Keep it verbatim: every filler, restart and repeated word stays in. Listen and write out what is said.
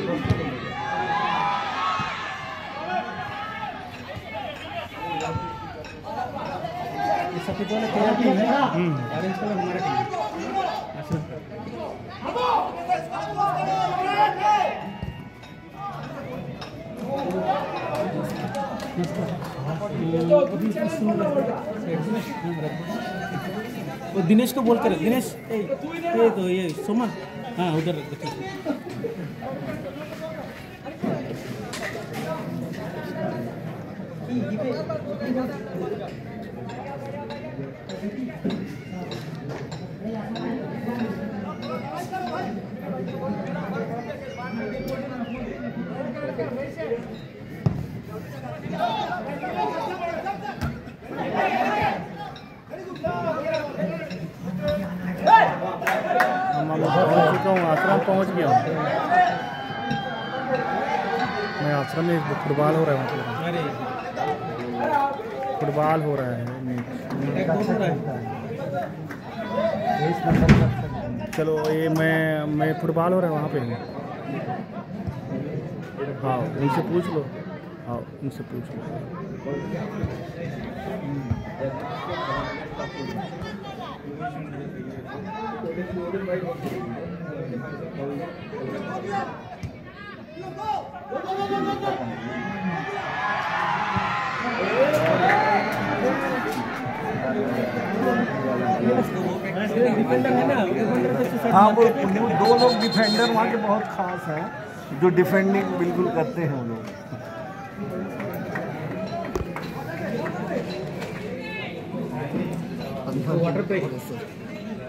सफेद वाला तेरा टीम है, ऑरेंज कलर हमारा टीम है। वो दिनेश को बोल कर, दिनेश ए, ए तो ये सुमन, हाँ उधर आश्रम पहुंच गया हूँ मैं। आश्रम में फुटबॉल हो रहा है, फुटबॉल हो रहा है। चलो ये मैं मैं फुटबॉल हो रहा है वहाँ पे। हाँ उनसे पूछ लो, हाँ उनसे पूछ लो। हाँ वो दो लोग डिफेंडर वहाँ के बहुत खास हैं, जो डिफेंडिंग बिल्कुल करते हैं वो लोग। Water break